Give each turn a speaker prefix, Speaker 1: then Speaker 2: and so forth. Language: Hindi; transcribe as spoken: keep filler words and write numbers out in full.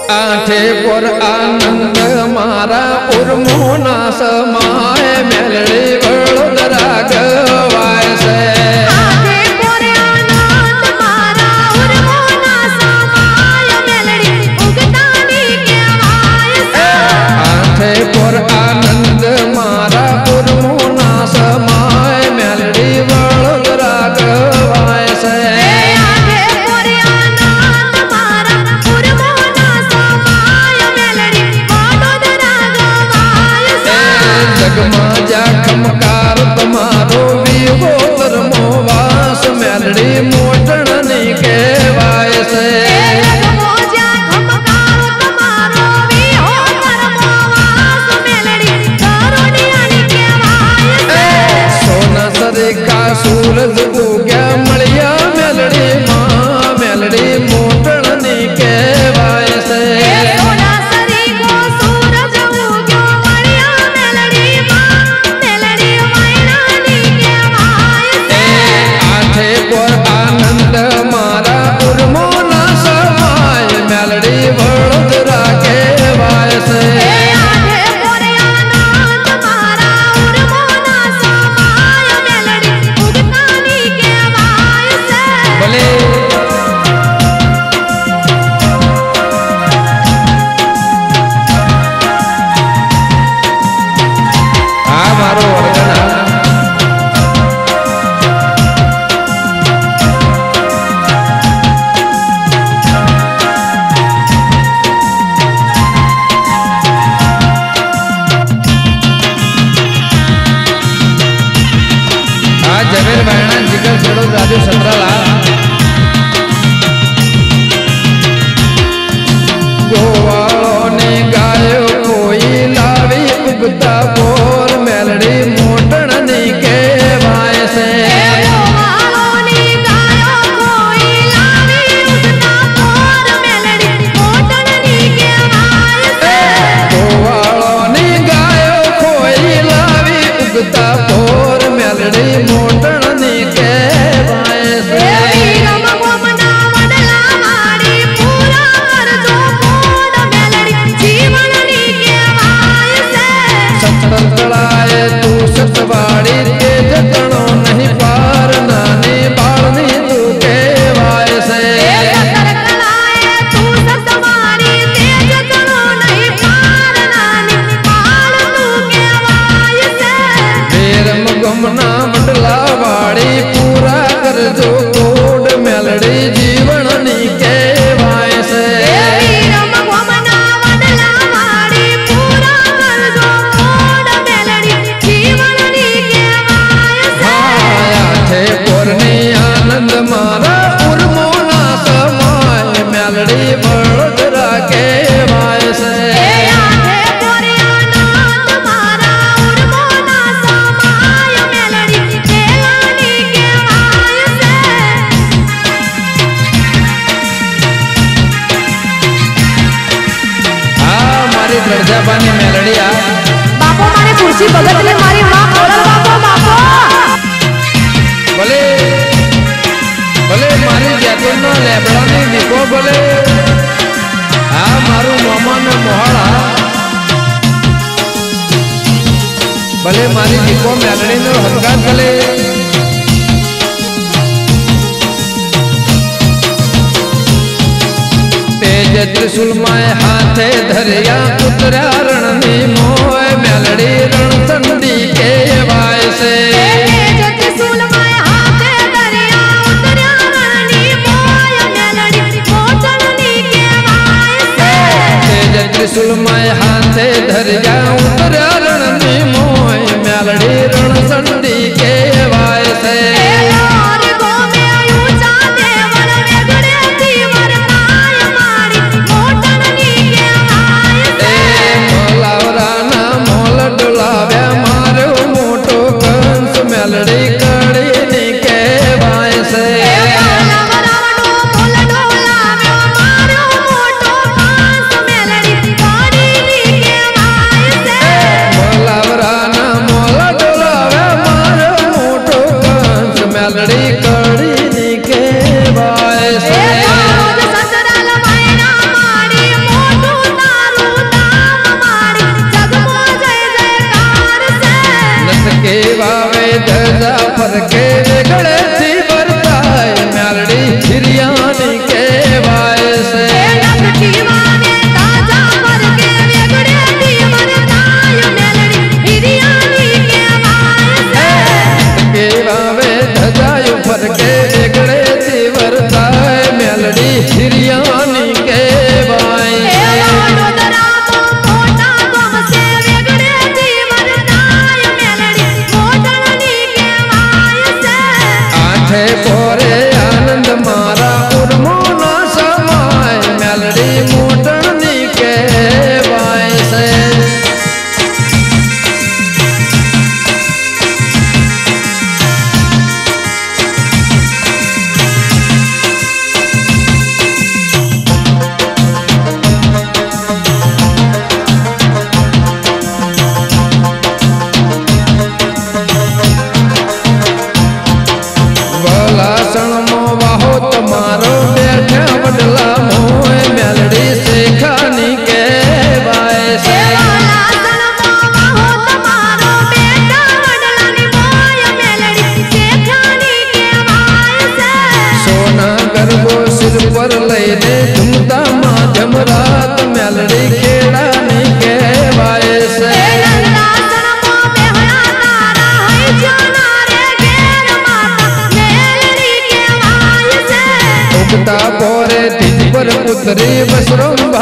Speaker 1: आठे पर आनंद मारा उर्मोना समाए मेलड़ी वडोदरा गवाय से
Speaker 2: आठे पर आनंद मारा उर्मोना समाए मेलड़ी उगतानी केवाय से
Speaker 1: आठे पर आनंद मारा उर्मोना समाए मेलड़ी वडोदरा गवाय से
Speaker 2: आठे पर आनंद मारा उर्मोना समाए मेलड़ी वडोदरा गवाय से
Speaker 1: जगमा जा खमकार तुम्हारो विवो धर्मो वास मेलड़ी मोटणनी केवाय से
Speaker 2: जगमोजा खमकार तुम्हारो विवो धर्मो वास मेलड़ी करुणियानी केवाय से
Speaker 1: सोना सरिका सूरज उग्या मलिया मेलड़ी मां मेलड़ी मोटणनी केवाय से
Speaker 2: सोना सरी को सूरज उग्यो मळिया मेलड़ी मां मेलड़ी मैनानी केवाय से
Speaker 1: आठे पर आनंद मारा उर्मोना समाय मेलड़ी वडोदरा केवाय से
Speaker 2: आठे पर आनंद मारा उर्मोना समाय मेलड़ी उगतानी केवाय से
Speaker 1: भले आ मारो वरगना आ जमेर भाईना जिगर छोड़ो राजू सत्राला गोवालो ने गायो कोई लावी उगता बोर मेलड़ी मोटणनी केवाय से
Speaker 2: गोवालोनी गायो कोई लावी उगता बोर मेलड़ी मोटणनी केवाय से
Speaker 1: गोवालो ने गायो कोई लावी उगता बोर मेलड़ी मोटणनी केवाय से
Speaker 2: रम गोमना वडला वाड़ी पूरा करजो कोड मेलड़ी जीवननी केवाय से
Speaker 1: सतंतळाए तू सतवाड़ी तेज तणो नहीं पार नानी बाळनी तू केवाय से
Speaker 2: कलाए तू सतवारी तेज तनो नहीं पार नानी पाल तू केवाय से
Speaker 1: बेरम गमना मंडला वाड़ी पूरा कर जो कोड मेलड़ी जीवननी केवाय से
Speaker 2: रम गोमना वडला वाड़ी पूरा करजो कोड मेलड़ी जीवननी केवाय से
Speaker 1: आया थे पूर्णी आनंद मारा उर्मोना समाय मेलड़ी वडोदरा केवाय से
Speaker 2: आठे पर आनंद मारा उर्मोना समाय मेलड़ी केलानी केवाय से
Speaker 1: आ मारी दर्जाबानी मेलड़ी आ
Speaker 2: बापो मारी कुर्सी बगत ले मारी मां खोलल बापो बापो
Speaker 1: भले भले मारी जैतून लेबड़ानी निको भले आ मारू मामा ने मोहड़ा भले मारी निको मेलड़ी ने हंगात भले तेज त्रिशूल माए हाथे धरिया उतरा रणनी मोय मेलड़ी रणसंडी केवाय से
Speaker 2: तेज त्रिशूल माय हाथे दरिया उतर्या रणनी मोय मेलड़ी मोटणनी केवाय से
Speaker 1: तेज त्रिशूल माय हाथे धरिया उतरा रणनी मोय मेलड़ी रणसंडी केवाय से
Speaker 2: और गो में ऊंचा देवर वेगड़े थी वरताय मारी मोटणनी केवाय से
Speaker 1: ए मोलावरा ना मोल डुलाव्या मारो मोटो कंस मेलड़ी कड़ी नी केवाय से
Speaker 2: लवरावडो मोल डोलाव्यो मारो मोटो कांस मेलड़ी काड़ी नी केवाय से
Speaker 1: લઈને ઝૂમતા માં જમરાત મેલડી ખેડાની કહેવાય છે ઉગતા પોરે તીજ પર પુત્રી બસરમ